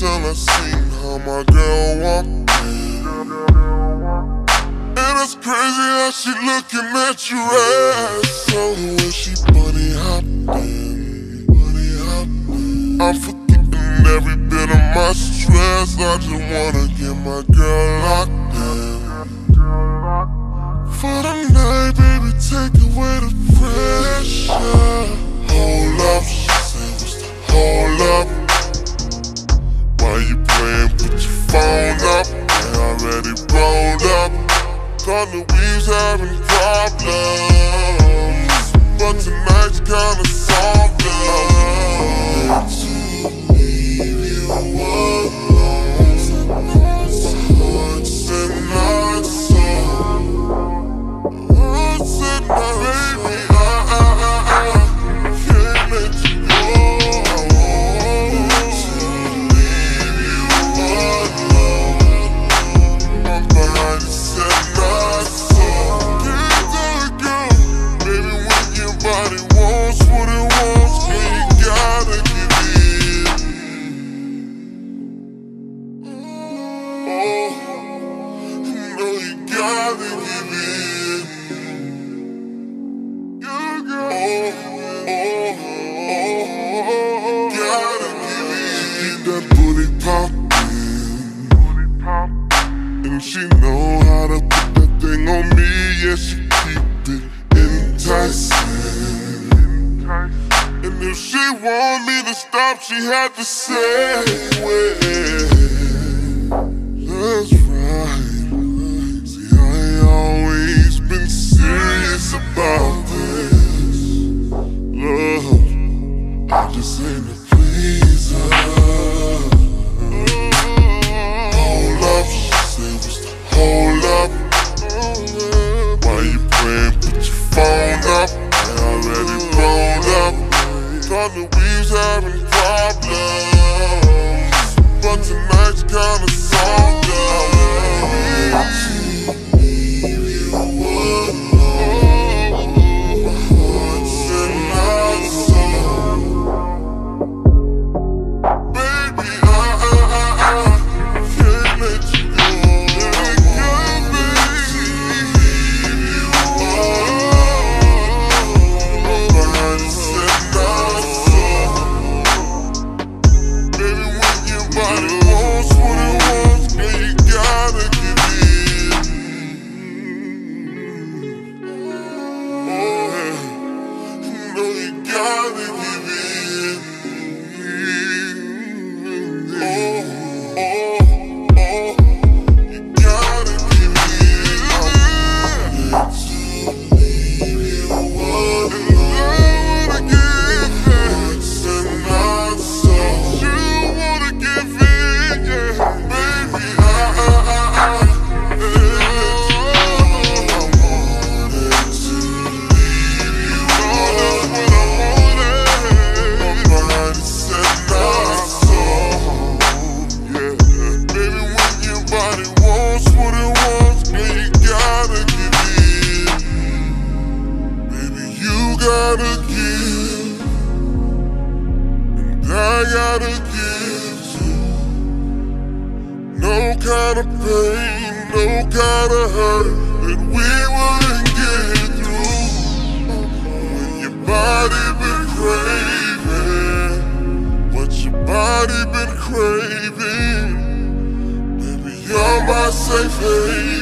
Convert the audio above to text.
till I seen how my girl walked in. And it's crazy how she looking at your ass. So when she bunny hopped in, I'm forgetting every bit of my stress. I just wanna get my girl locked in. For the night, baby, take away the pressure. Hold up, she say, what's the hold up? Why you playing? Put your phone up. I already rolled up. Thought that we was having problems, but tonight's kinda solved them. To leave you alone, once and not so. Once and not, baby, I can't let you go. To leave you alone, my body said not so. Can't tell it, girl, baby, when your body wants what it wants, girl, you gotta give in. Oh, you know you gotta give in. You gotta give in. Keep that booty poppin', and she know how to put that thing on me. Yeah, she keep it enticing. And if she want me to stop, she had to say when. That's right. See, I ain't always been serious about this. Love, I just ain't a pleaser. Hold up, she say, what's the hold up? Why you playing? Put your phone up. I already rolled up. Thought that we was having problems, but tonight's kinda solved them. To leave you alone, once and not so. Baby, I can't let you go. Leave you alone, my body said not so. Baby, when your body wants what it wants, girl, you gotta give in. Oh, you know you gotta give in. You gotta give in. To leave you alone, once and not so. You wanna give in, yeah, baby, I wanted to leave you alone. My body said not so. Yeah, baby, when your body wants what it wants, girl, you gotta give in. Baby, you gotta give, and I gotta give too. No kind of pain, no kind of hurt that we wouldn't get through. When your body been craving, what your body been craving, baby, you're my safe haven.